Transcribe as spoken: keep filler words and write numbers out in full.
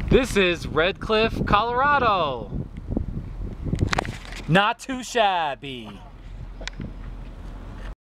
This is Red Cliff, Colorado. Not too shabby.